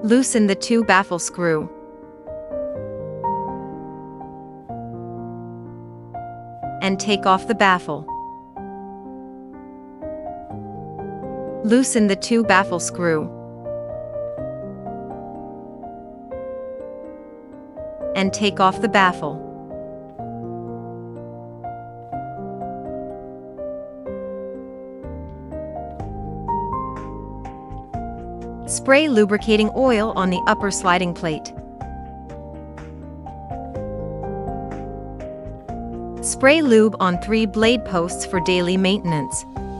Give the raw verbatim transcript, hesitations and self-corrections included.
Loosen the two baffle screw. And take off the baffle. Loosen the two baffle screw. And take off the baffle. Spray lubricating oil on the upper sliding plate. Spray lube on three blade posts for daily maintenance.